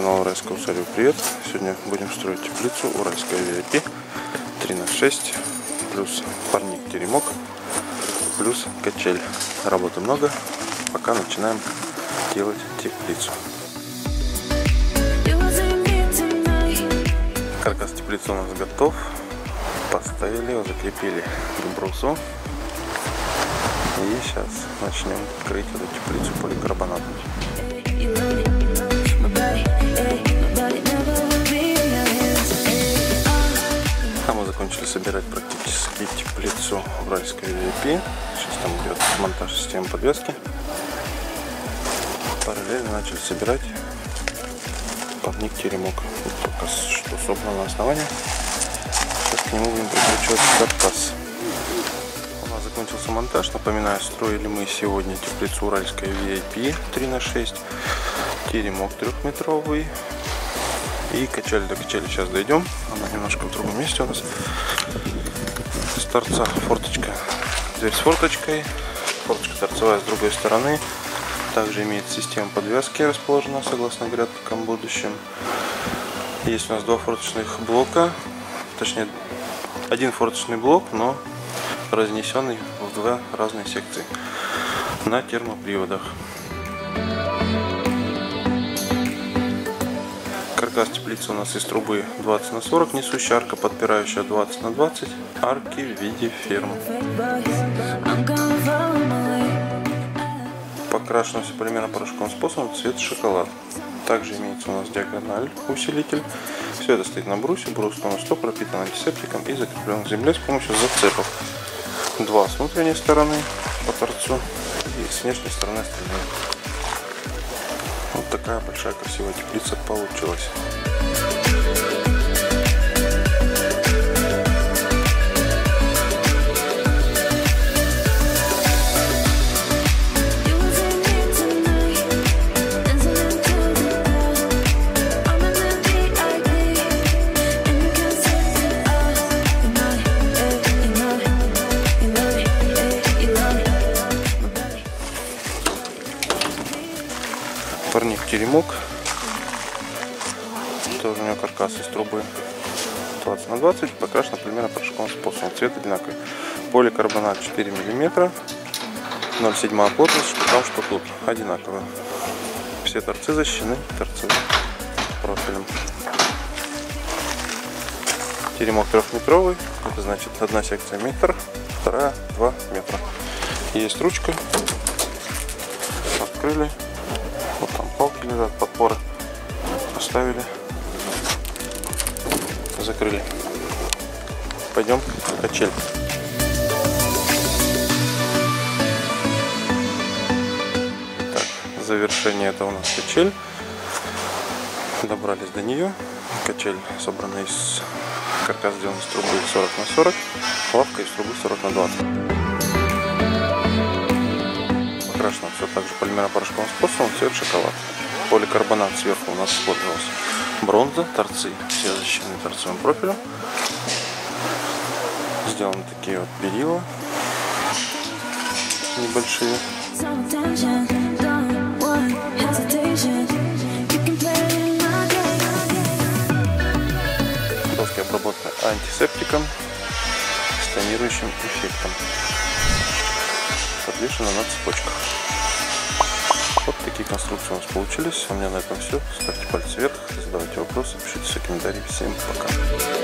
канал Уральское усадьба. Привет! Сегодня будем строить теплицу Уральская VIP 3×6 плюс парник-теремок плюс качель. Работы много, пока начинаем делать теплицу. Каркас теплицы у нас готов. Поставили его, закрепили к брусу. И сейчас начнем крыть эту теплицу поликарбонатом. А мы закончили собирать практически теплицу Уральской VIP. Сейчас там идет монтаж системы подвески. Параллельно начали собирать парник-теремок. Только что собрано основание. Сейчас к нему будем прикручивать каркас. У нас закончился монтаж. Напоминаю, строили мы сегодня теплицу Уральская VIP 3×6, теремок 3-метровый и качель. До качели сейчас дойдем. Она немножко в другом месте у нас. С торца форточка. Дверь с форточкой. Форточка торцевая с другой стороны. Также имеет система подвески, расположена согласно грядкам в будущем. Есть у нас два форточных блока. Точнее, один форточный блок, но разнесенный в два разные секции на термоприводах. Каркас теплицы у нас из трубы 20×40, несущая арка, подпирающая 20×20, арки в виде фермы. Покрашено все полимеро-порошковым способом, цвет шоколад. Также имеется у нас диагональ усилитель. Все это стоит на брусе. Брус на 100 пропитан антисептиком и закреплен к земле с помощью зацепов. Два с внутренней стороны по торцу и с внешней стороны остальные. Вот такая большая красивая теплица получилась. Парник-теремок. Тоже у него каркас из трубы 20×20, покрашен полимеро-порошковым способом. Цвет одинаковый. Поликарбонат 4 мм, 0,7 плотность, штукам штукут. Одинаково. Все торцы защищены торцевым профилем. Теремок 3-метровый. Это значит одна секция метр, вторая 2 метра. Есть ручка. Открыли. Вот там палки лежат, подпоры. Поставили. Закрыли. Пойдем в качель. Так, завершение это у нас качель. Добрались до нее. Качель собрана из каркас, сделан из трубы 40×40, лавка из трубы 40×20. Покрашено все так же полимеро-порошковым способом, цвет шоколад. Поликарбонат сверху у нас использовался. Бронза, торцы все защищены торцевым профилем. Сделаны такие вот перила небольшие. Доски обработаны антисептиком с тонирующим эффектом. Подвешено на цепочках. Вот такие конструкции у нас получились. У меня на этом все. Ставьте пальцы вверх, задавайте вопросы, пишите свои комментарии. Всем пока.